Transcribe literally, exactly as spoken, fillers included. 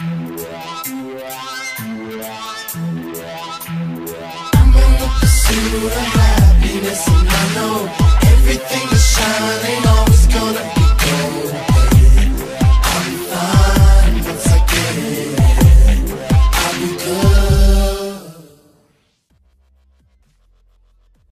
I'm on the pursuit of happiness, and I know everything is shining on.